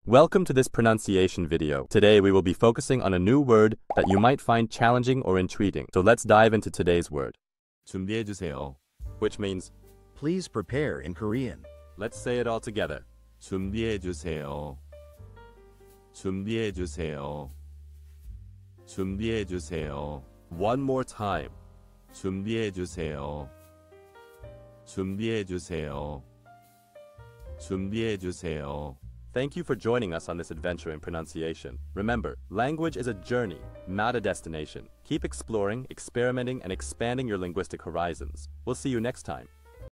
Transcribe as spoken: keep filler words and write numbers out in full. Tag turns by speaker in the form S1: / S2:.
S1: Welcome to this pronunciation video. Today we will be focusing on a new word that you might find challenging or intriguing. So let's dive into today's word,
S2: 준비해주세요.
S1: which means,
S3: Please prepare in Korean.
S1: let's say it all together.
S2: 준비해주세요. 준비해주세요. 준비해주세요.
S1: One more time.
S2: 준비해주세요. 준비해주세요. 준비해주세요.
S1: Thank you for joining us on this adventure in pronunciation. Remember, language is a journey, not a destination. Keep exploring, experimenting, and expanding your linguistic horizons. We'll see you next time.